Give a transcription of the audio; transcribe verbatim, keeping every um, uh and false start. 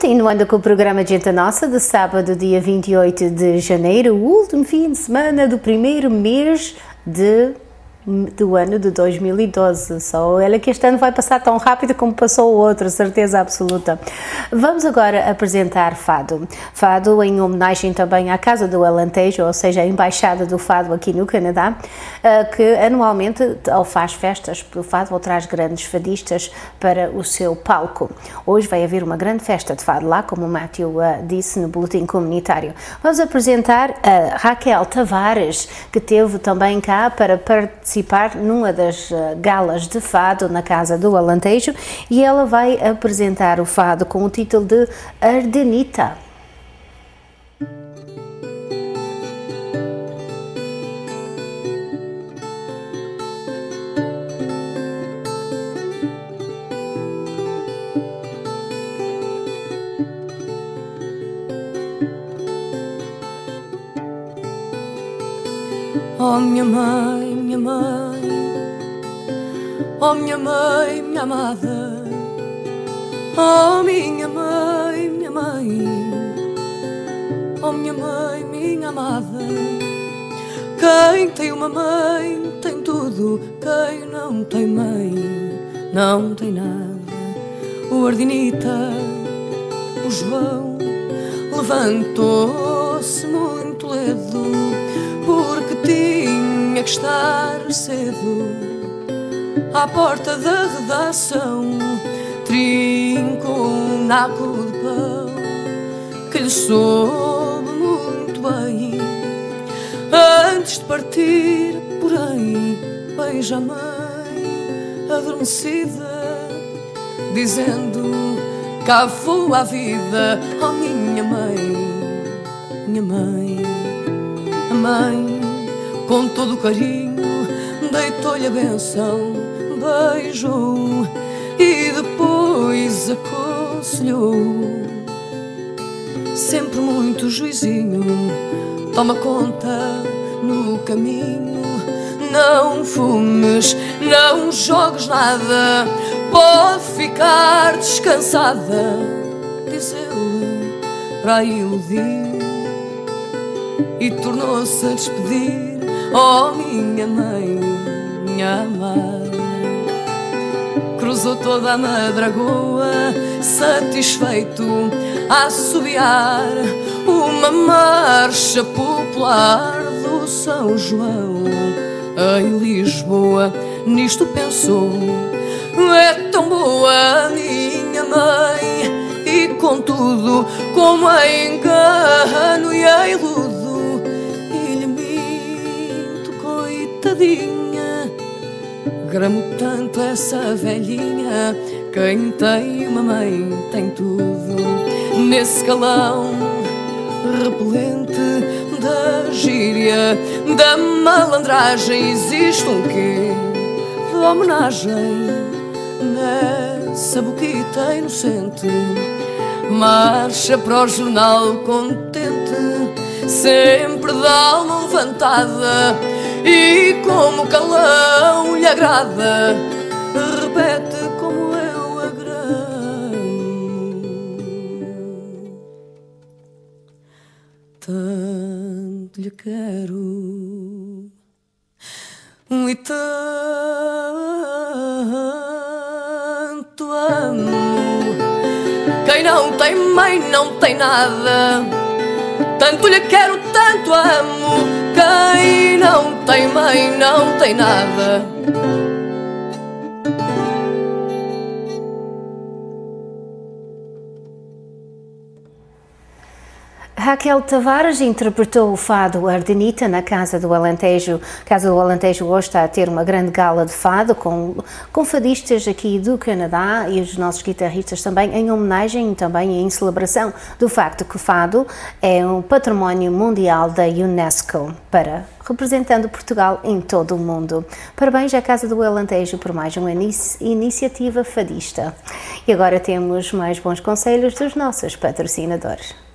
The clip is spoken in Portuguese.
Continuando com o programa Gente Nossa, de sábado, dia vinte e oito de janeiro, o último fim de semana do primeiro mês de... do ano de dois mil e doze. Só olha que este ano vai passar tão rápido como passou o outro, certeza absoluta. Vamos agora apresentar Fado. Fado em homenagem também à Casa do Alentejo, ou seja, a Embaixada do Fado aqui no Canadá, que anualmente ou faz festas do Fado ou traz grandes fadistas para o seu palco. Hoje vai haver uma grande festa de Fado lá, como o Matthew disse no boletim comunitário. Vamos apresentar a Raquel Tavares, que teve também cá para participar participar numa das galas de fado na Casa do Alentejo, e ela vai apresentar o fado com o título de Ardenita. Oh, minha mãe, minha mãe, oh, minha mãe, minha amada, oh, minha mãe, minha mãe, oh, minha mãe, minha amada. Quem tem uma mãe tem tudo, quem não tem mãe não tem nada. O Ardenita, o João, levantou-se muito ledo, porque tinha que estar cedo à porta da redação. Trincou um naco de pão que lhe soube muito bem. Antes de partir, porém, beija a mãe adormecida, dizendo: cá vou à vida, oh minha mãe, minha mãe. A mãe, com todo o carinho, deitou-lhe a benção, beijou e depois aconselhou. Sempre muito juizinho, toma conta no caminho. Não fumes, não jogues nada, pode ficar descansada, diz ele para a iludir. E tornou-se a despedir, oh minha mãe, minha amada. Cruzou toda a Madragoa, satisfeito a assobiar uma marcha popular do São João. Em Lisboa, nisto pensou: é tão boa a minha mãe, e contudo, como a engano e a iludo, tadinha, gramo tanto essa velhinha. Quem tem uma mãe tem tudo. Nesse calão repelente da gíria, da malandragem, existe um quê de homenagem nessa boquita inocente. Marcha para o jornal contente, sempre de alma levantada, e como calão lhe agrada, repete como eu agramo. Tanto lhe quero e tanto amo. Quem não tem mãe não tem nada. Tanto lhe quero, tanto amo. Quem não tem mãe não tem nada. Raquel Tavares interpretou o fado Ardenita na Casa do Alentejo. A Casa do Alentejo hoje está a ter uma grande gala de fado com, com fadistas aqui do Canadá e os nossos guitarristas também, em homenagem e também em celebração do facto que o fado é um património mundial da Unesco, para representando Portugal em todo o mundo. Parabéns à Casa do Alentejo por mais uma iniciativa fadista. E agora temos mais bons conselhos dos nossos patrocinadores.